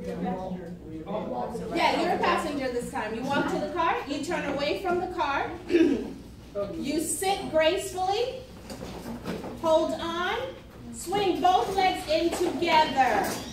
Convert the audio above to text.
Yeah, you're a passenger this time. You walk to the car, you turn away from the car, you sit gracefully, hold on, swing both legs in together.